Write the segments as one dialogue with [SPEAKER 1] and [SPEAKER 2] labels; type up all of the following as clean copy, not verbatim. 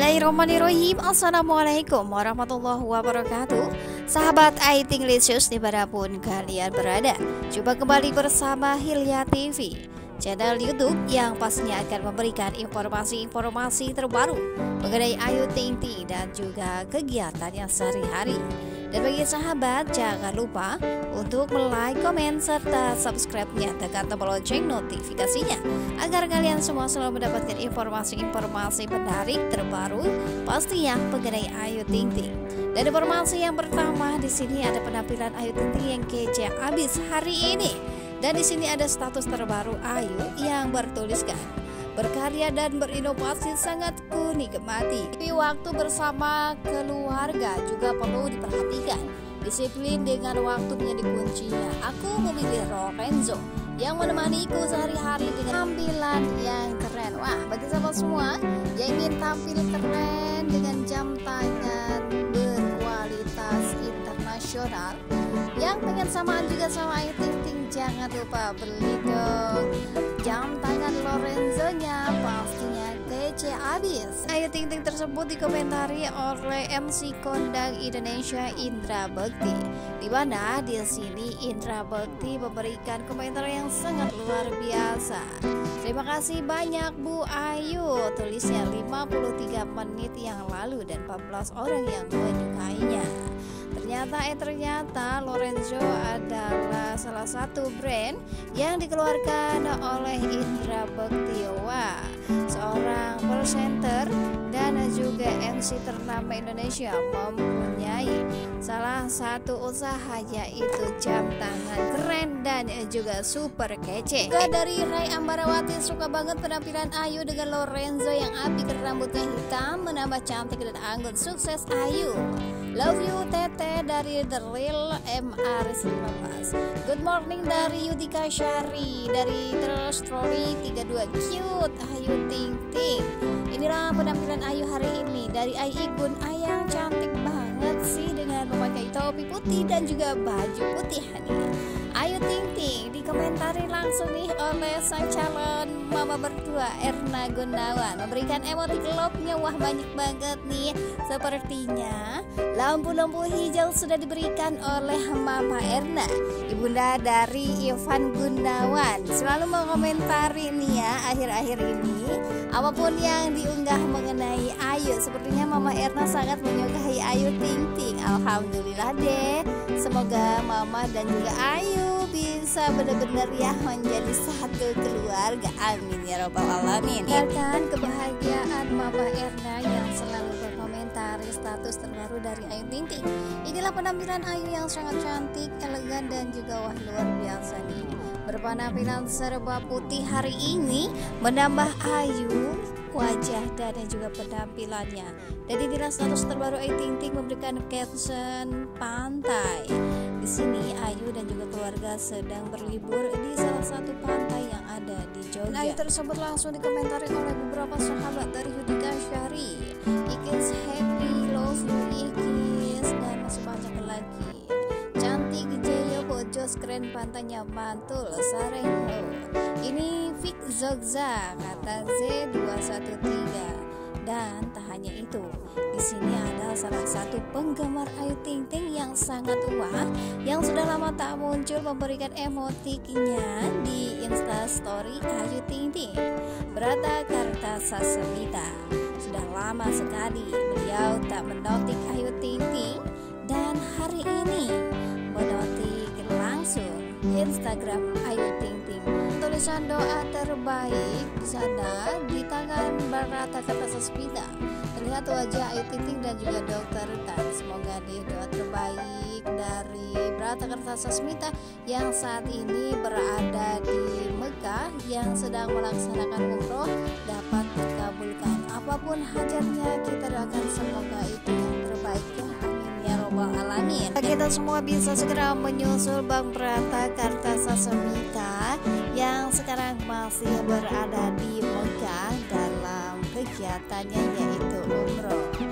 [SPEAKER 1] Bismillahirrahmanirrahim. Assalamualaikum warahmatullahi wabarakatuh. Sahabat IT English dimanapun kalian berada, jumpa kembali bersama Hilya TV, channel YouTube yang pastinya akan memberikan informasi-informasi terbaru mengenai Ayu Ting Ting dan juga kegiatannya sehari-hari. Dan bagi sahabat, jangan lupa untuk like, komen, serta subscribe-nya, tekan tombol lonceng notifikasinya agar kalian semua selalu mendapatkan informasi-informasi menarik terbaru pastinya mengenai Ayu Ting Ting. Dan informasi yang pertama, di sini ada penampilan Ayu Ting Ting yang kece abis hari ini. Dan di sini ada status terbaru Ayu yang bertuliskan, berkarya dan berinovasi sangat ku nikmati. Tapi waktu bersama keluarga juga perlu diperhatikan. Disiplin dengan waktu menjadi kuncinya. Aku memilih Lorenzo yang menemaniku sehari-hari dengan tampilan yang keren. Wah, bagi sahabat semua yang ingin tampil keren dengan jam tangan berkualitas internasional, yang pengen samaan juga sama Ayu Ting Ting, jangan lupa beli dong jam tangan Lorenzo-nya, pastinya kece abis. Ayu Ting Ting tersebut dikomentari oleh MC kondang Indonesia Indra Bekti, di mana di sini Indra Bekti memberikan komentar yang sangat luar biasa. Terima kasih banyak Bu Ayu, tulisnya 53 menit yang lalu dan 14 orang yang menyukainya. Ternyata Lorenzo adalah salah satu brand yang dikeluarkan oleh Indra Bekti. Wah, seorang presenter dan juga MC ternama Indonesia mempunyai salah satu usaha, yaitu jam tangan keren dan juga super kece. Juga dari Ray Ambarawati, suka banget penampilan Ayu dengan Lorenzo yang api, rambutnya hitam menambah cantik dan anggun. Sukses Ayu. Love you Tete dari The Real MR19. Good morning dari Yudika Syari dari Terus Story 32. Cute Ayu Ting Ting. Inilah penampilan Ayu hari ini dari Aigun. Ayang cantik banget sih dengan memakai topi putih dan juga baju putih. Ayu Ting Ting dikomentari langsung nih oleh sang calon mama berdua Erna Gunawan, memberikan emoti klopnya. Wah, banyak banget nih. Sepertinya lampu-lampu hijau sudah diberikan oleh Mama Erna, ibunda dari Ivan Gunawan. Selalu mengomentari nih ya akhir-akhir ini apapun yang diunggah mengenai Ayu. Sepertinya Mama Erna sangat menyukai Ayu Ting Ting. Alhamdulillah deh, semoga Mama dan juga Ayu bisa benar-benar ya menjadi satu keluarga. Amin ya robbal alamin. Bahkan kebahagiaan Mama Erna yang selalu berkomentari status terbaru dari Ayu Ting Ting. Inilah penampilan Ayu yang sangat cantik, elegan dan juga wah luar biasa nih. Berpenampilan serba putih hari ini menambah Ayu wajah dan juga penampilannya. Dan inilah status terbaru Ayu Ting Ting memberikan caption pantai. Di sini Ayu dan juga keluarga sedang berlibur di salah satu pantai yang ada di Jogja. Ayu tersebut langsung dikomentari oleh beberapa sahabat dari Yudika Syari. Ikis happy, love you Ikis, dan masih banyak lagi. Cantik Jeyo Bojos, keren pantainya, mantul Sarengo. Ini Vic Zogza, kata Z213. Dan tak hanya itu, di sini ada salah satu penggemar Ayu Ting Ting yang sangat wah, yang sudah lama tak muncul, memberikan emotiknya di Instastory Ayu Ting Ting. Brata Kartasasmita, sudah lama sekali beliau tak menotik Ayu Ting Ting, dan hari ini menotik langsung Instagram Ayu Ting Ting. Tulisan doa terbaik di sana di tangan Barata Kartasasmita. Terlihat wajah Ayu Ting Ting dan juga Dokter Tan. Semoga di doa terbaik dari Barata Kartasasmita yang saat ini berada di Mekah, yang sedang melaksanakan umroh, dapat dikabulkan. Apapun hajatnya, kita doakan semoga itu yang terbaik ya. Alamin. Kita semua bisa segera menyusul Bang Brata Kartasasmita yang sekarang masih berada di Mekah dalam kegiatannya yaitu umroh. Dan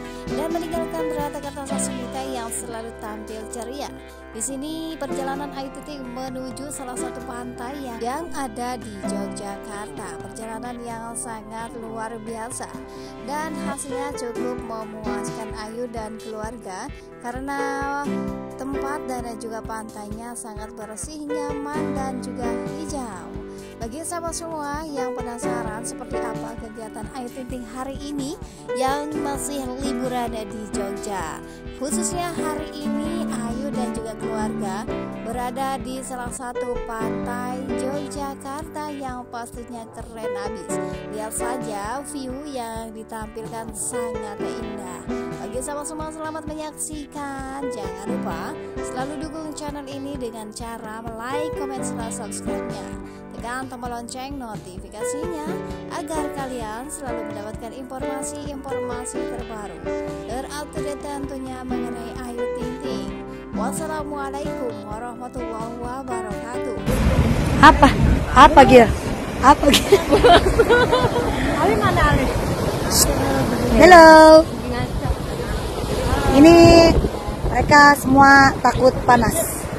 [SPEAKER 1] dan meninggalkan rata kata Sasmita yang selalu tampil ceria. Di sini perjalanan Ayu Ting Ting menuju salah satu pantai yang ada di Yogyakarta. Perjalanan yang sangat luar biasa dan hasilnya cukup memuaskan Ayu dan keluarga karena tempat dan juga pantainya sangat bersih, nyaman dan juga hijau. Bagi sahabat semua yang penasaran seperti apa kegiatan Ayu Ting Ting hari ini yang masih liburan di Jogja, khususnya hari ini Ayu dan juga keluarga berada di salah satu pantai Yogyakarta yang pastinya keren abis. Lihat saja view yang ditampilkan sangat indah. Bagi sahabat semua, selamat menyaksikan. Jangan lupa selalu dukung channel ini dengan cara like, komen, serta subscribe-nya. Tekan tombol lonceng notifikasinya agar kalian selalu mendapatkan informasi-informasi terbaru terupdate tentunya mengenai Ayu Ting Ting. Wassalamualaikum warahmatullahi wabarakatuh.
[SPEAKER 2] Apa Gil?
[SPEAKER 3] Ali mana Ali?
[SPEAKER 2] Halo. Ini mereka semua takut panas.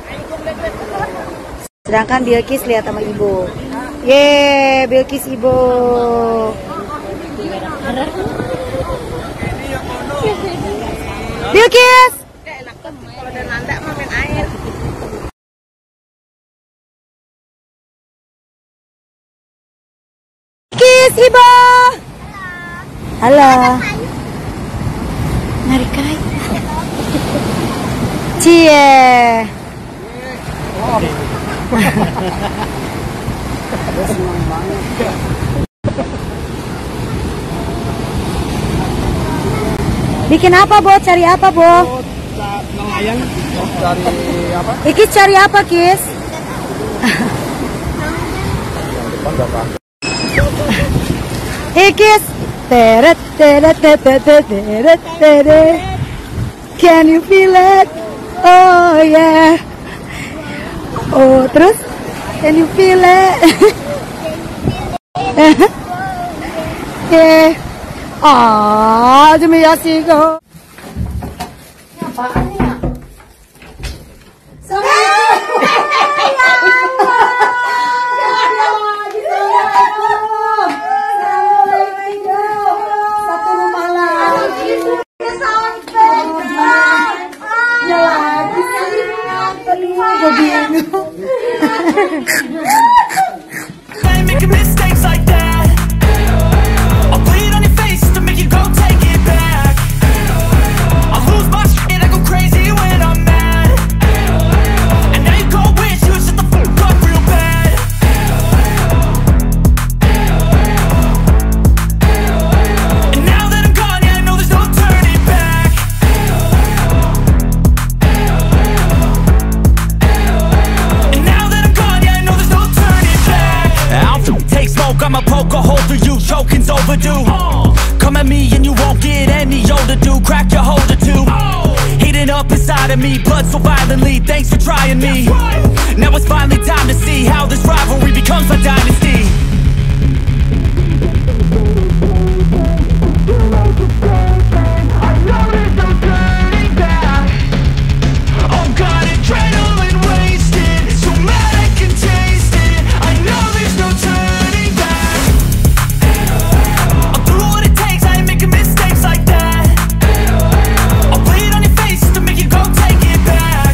[SPEAKER 2] Sedangkan Bilkis lihat sama Ibu. Ye, Bilkis Ibu. Bilkis.
[SPEAKER 3] Kalau ada nanda mah main air.
[SPEAKER 2] Bilkis Ibu. Halo. Narik kai. Cie. Bikin apa, Bo? Cari apa, Bo?
[SPEAKER 4] Nelayan. Cari apa?
[SPEAKER 2] Ikis cari apa, Kis? Ikis. Teret teret teret teret teret. Can you feel it? Oh yeah. Oh, terus? Can you feel it? Yeah. Ah, demi Yasigo. Apaan ya? Satu rumah lagi. Ya lagi sih.
[SPEAKER 5] Making mistakes like that, I'll bleed on your face to make you go take it back. I lose my shit, I go crazy when I'm mad. And now you go wish you shut the fuck up real bad. And now that I'm gone, yeah, I know there's no turning back. And now that I'm gone, yeah, I know there's no turning back. I'll take smoke, I'ma poke a hole through you, choking's overdue. Come at me and you won't get any older, dude. Crack your holder too. Heating up inside of me, blood so violently. Thanks for trying me. Now it's finally time to see how this rivalry becomes a dynasty. I know there's no turning back. Oh God, adrenaline wasted, so mad I can taste it. I know there's no turning back. I'll do what it takes, I ain't making mistakes like that. I'll bleed on your face to make you go take it back.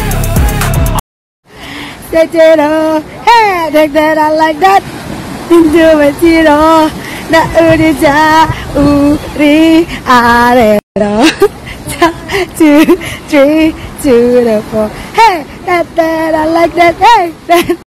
[SPEAKER 2] Hey, take that, I like that. Into my tiro, na urija, uri, arero. 2, 3, 2, 4. Hey, that, I like that. Hey, that.